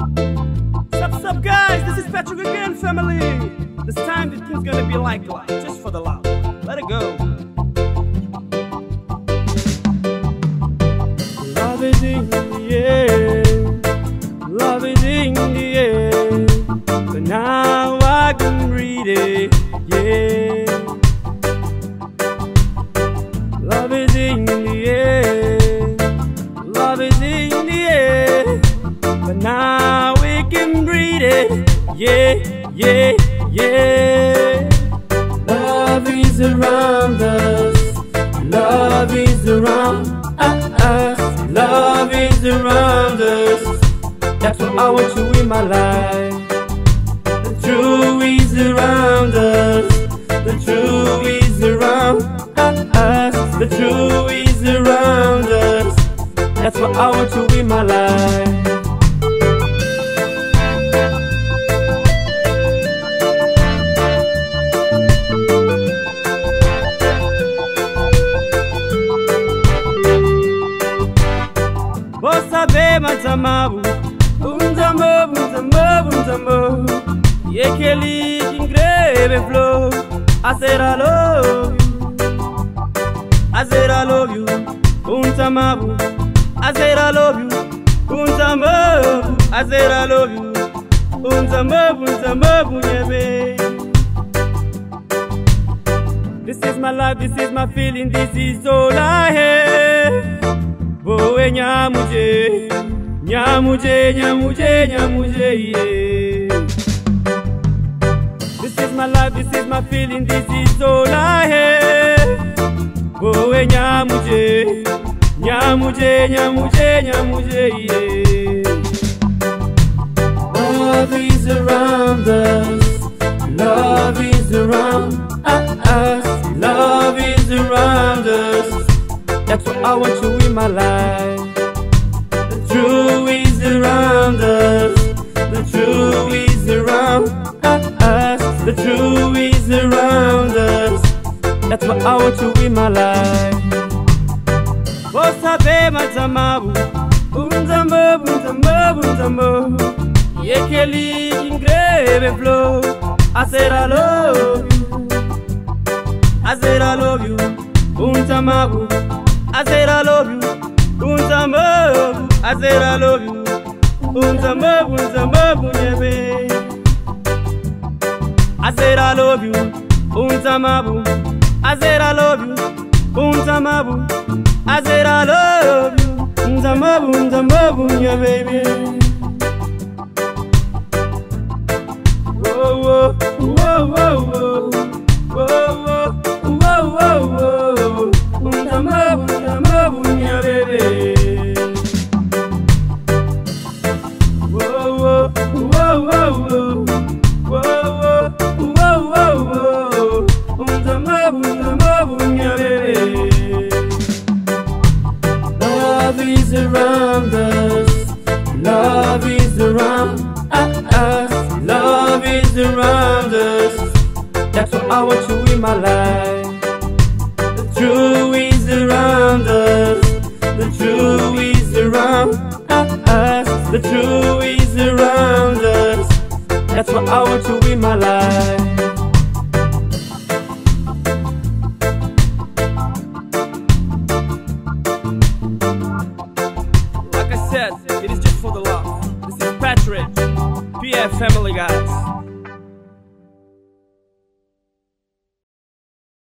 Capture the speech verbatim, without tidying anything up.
Sup, sup, guys? This is Patrick again, family. This time the thing's gonna be like life, just for the love. Let it go. Love is in the air, love is in the air, but now I can read it, yeah. Love is in the air, love is in the air, but now we can breathe it, yeah, yeah, yeah. Love is around us, love is around us, love is around us. That's what I want you in my life. The truth is around us, the truth is around us, the truth is around us. That's what I want you in my life. Vou saber mais amar-o, uns amor, uns amor, uns amor. E aquele que engravei flor, I said I love you, I said I love you, uns amor, I said I love you, uns amor, I said I love you, uns amor, uns amor, yeah, babe. This is my life, this is my feeling, this is all I have. Boe nyamuje, nyamuje, nyamuje, nyamuje, yeah. This is my life, this is my feeling, this is all I have. Boe nyamuje, nyamuje, nyamuje, nyamuje, yeah. Love is around us, love is around us, love is around us. That's what I want you in my life. The truth is around us, the truth is around us, the truth is around us. That's what I want you in my life. Vou saber mais amar-o, uns amor, uns amor, uns amor. E aquele que engravei flor, I said I love you, I said I love you, uns amor. I said I love you, uns amor, I said I love you, uns amor, uns amor, yeah, babe. I said I love you, uns amor, I said I love you, uns amor, I said I love you, uns amor, uns amor, yeah, baby. Whoa, whoa, whoa, whoa, whoa, whoa, whoa, whoa, whoa, whoa. Uns amor, uns amor, yeah, baby. Whoa, whoa, whoa, whoa, whoa, whoa, whoa, whoa. Uns amor, uns amor, yeah, baby. Love is around us, love is around us, love is around us. That's what I want you in my life. The truth is around us, the truth is around us, the truth is around us. That's what I want you in my life. Like I said, it is just for the love. This is Patrick, P F family, guys.